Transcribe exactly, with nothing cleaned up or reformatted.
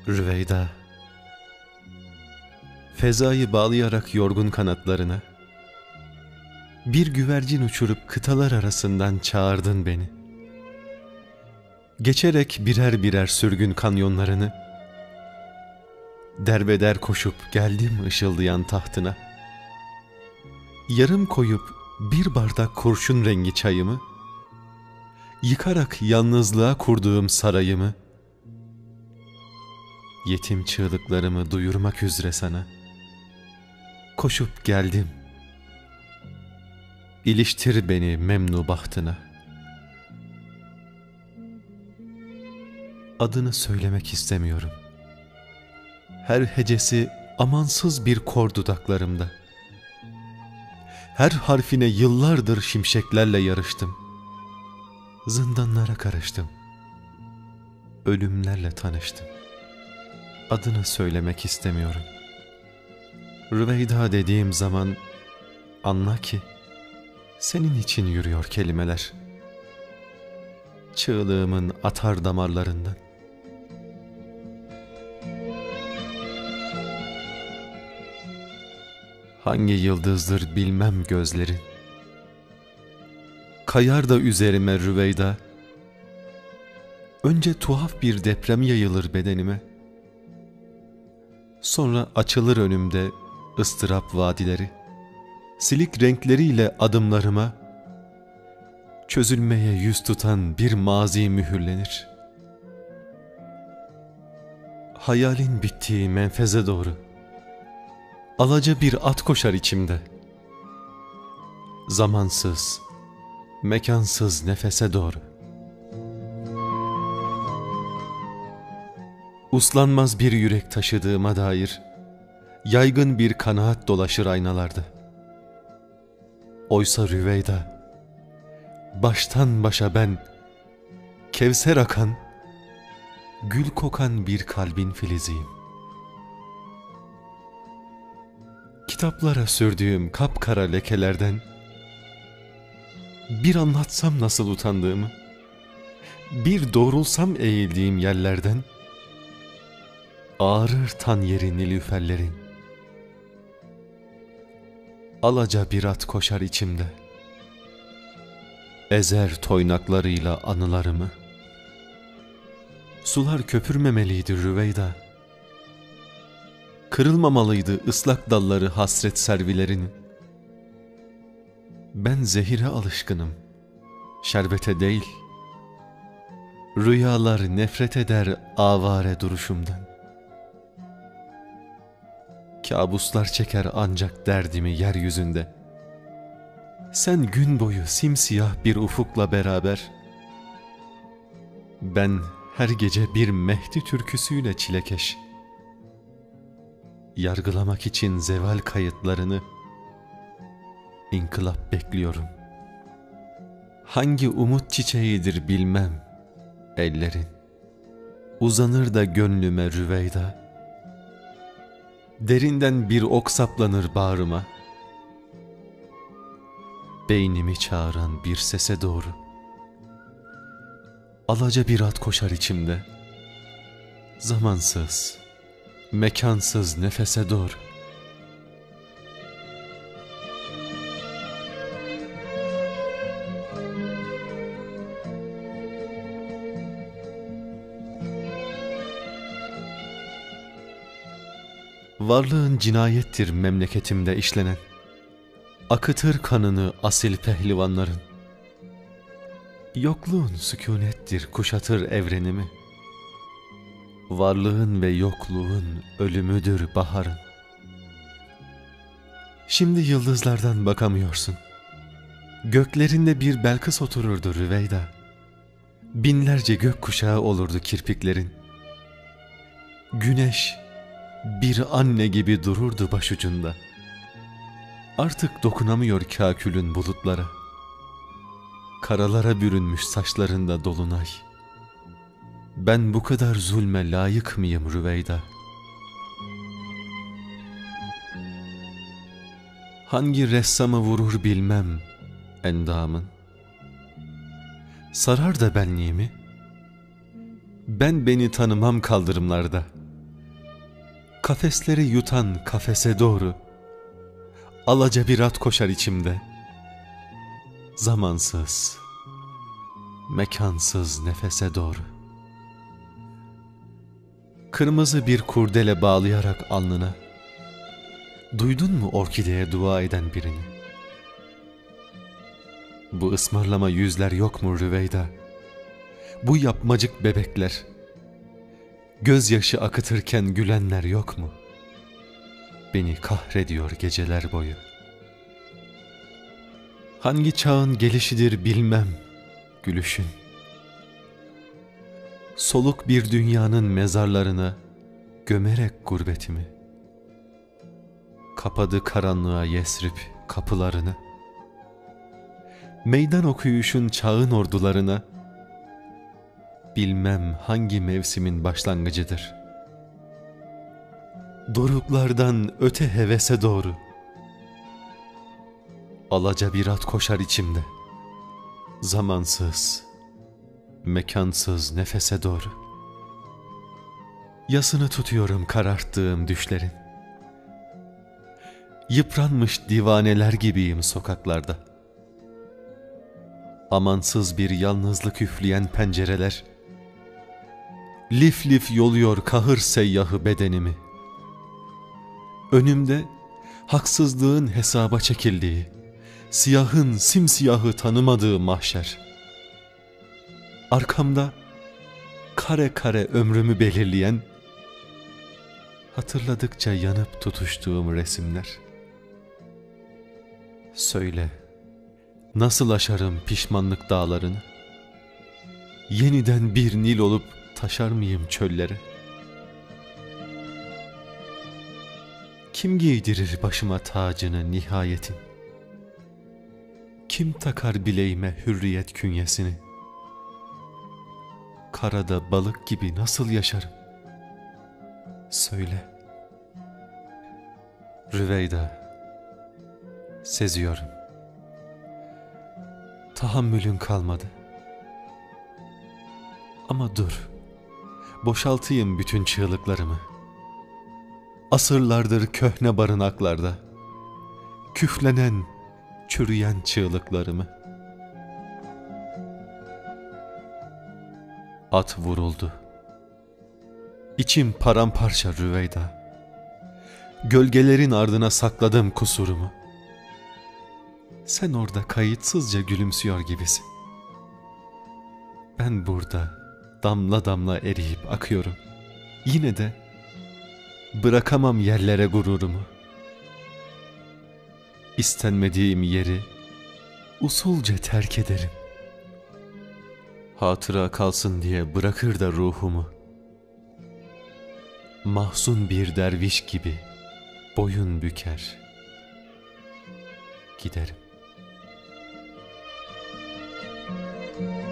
Rüveyda, fezayı bağlayarak yorgun kanatlarına, bir güvercin uçurup kıtalar arasından çağırdın beni. Geçerek birer birer sürgün kanyonlarını, derbeder koşup geldim ışıldayan tahtına. Yarım koyup bir bardak kurşun rengi çayımı, yıkarak yalnızlığa kurduğum sarayımı, yetim çığlıklarımı duyurmak üzere sana koşup geldim. İliştir beni memnu bahtına. Adını söylemek istemiyorum. Her hecesi amansız bir kor dudaklarımda. Her harfine yıllardır şimşeklerle yarıştım. Zindanlara karıştım. Ölümlerle tanıştım. Adını söylemek istemiyorum. Rüveyda dediğim zaman anla ki senin için yürüyor kelimeler. Çığlığımın atar damarlarından. Hangi yıldızdır bilmem gözlerin. Kayar da üzerime Rüveyda. Önce tuhaf bir deprem yayılır bedenime. Sonra açılır önümde ıstırap vadileri. Silik renkleriyle adımlarıma çözülmeye yüz tutan bir mazi mühürlenir. Hayalin bittiği menfeze doğru alaca bir at koşar içimde. Zamansız, mekansız nefese doğru. Uslanmaz bir yürek taşıdığıma dair yaygın bir kanaat dolaşır aynalarda. Oysa Rüveyda, baştan başa ben, kevser akan, gül kokan bir kalbin filiziyim. Kitaplara sürdüğüm kapkara lekelerden bir anlatsam nasıl utandığımı, bir doğrulsam eğildiğim yerlerden ağrır tan yeri nilüferlerin. Alaca bir at koşar içimde, ezer toynaklarıyla anılarımı. Sular köpürmemeliydi Rüveyda, kırılmamalıydı ıslak dalları hasret servilerinin. Ben zehire alışkınım, şerbete değil. Rüyalar nefret eder avare duruşumdan. Kabuslar çeker ancak derdimi yeryüzünde. Sen gün boyu simsiyah bir ufukla beraber, ben her gece bir Mehdi türküsüyle çilekeş. Yargılamak için zeval kayıtlarını, inkılap bekliyorum. Hangi umut çiçeğidir bilmem ellerin. Uzanır da gönlüme Rüveyda. Derinden bir ok saplanır bağrıma. Beynimi çağıran bir sese doğru. Alaca bir at koşar içimde. Zamansız, mekansız nefese doğru. Varlığın cinayettir memleketimde işlenen. Akıtır kanını asil pehlivanların. Yokluğun sükunettir kuşatır evrenimi. Varlığın ve yokluğun ölümüdür baharın. Şimdi yıldızlardan bakamıyorsun. Göklerinde bir Belkıs otururdu Rüveyda. Binlerce gökkuşağı olurdu kirpiklerin. Güneş bir anne gibi dururdu başucunda. Artık dokunamıyor kâkülün bulutlara. Karalara bürünmüş saçlarında dolunay. Ben bu kadar zulme layık mıyım Rüveyda? Hangi ressamı vurur bilmem endamın. Sarar da benliğimi. Ben beni tanımam kaldırımlarda. Kafesleri yutan kafese doğru alaca bir at koşar içimde. Zamansız, mekansız nefese doğru. Kırmızı bir kurdele bağlayarak alnına, duydun mu orkideye dua eden birini? Bu ısmarlama yüzler yok mu Rüveyda? Bu yapmacık bebekler, gözyaşı akıtırken gülenler yok mu? Beni kahrediyor geceler boyu. Hangi çağın gelişidir bilmem gülüşün. Soluk bir dünyanın mezarlarına gömerek gurbetimi. Kapadı karanlığa Yesrib kapılarını. Meydan okuyuşun çağın ordularına, bilmem hangi mevsimin başlangıcıdır. Doruklardan öte hevese doğru alaca bir at koşar içimde. Zamansız, mekansız nefese doğru. Yasını tutuyorum kararttığım düşlerin. Yıpranmış divaneler gibiyim sokaklarda. Amansız bir yalnızlık üfleyen pencereler lif lif yoluyor kahır seyyahı bedenimi. Önümde haksızlığın hesaba çekildiği, siyahın simsiyahı tanımadığı mahşer. Arkamda kare kare ömrümü belirleyen, hatırladıkça yanıp tutuştuğum resimler. Söyle, nasıl aşarım pişmanlık dağlarını? Yeniden bir Nil olup taşar mıyım çöllere? Kim giydirir başıma tacını nihayetin? Kim takar bileğime hürriyet künyesini? Karada balık gibi nasıl yaşarım? Söyle. Rüveyda, seziyorum. Tahammülün kalmadı. Ama dur, boşaltayım bütün çığlıklarımı. Asırlardır köhne barınaklarda, küflenen, çürüyen çığlıklarımı. At vuruldu. İçim paramparça Rüveyda. Gölgelerin ardına sakladım kusurumu. Sen orada kayıtsızca gülümsüyor gibisin. Ben burada damla damla eriyip akıyorum. Yine de bırakamam yerlere gururumu. İstenmediğim yeri usulca terk ederim. Hatıra kalsın diye bırakır da ruhumu. Mahzun bir derviş gibi boyun büker, giderim.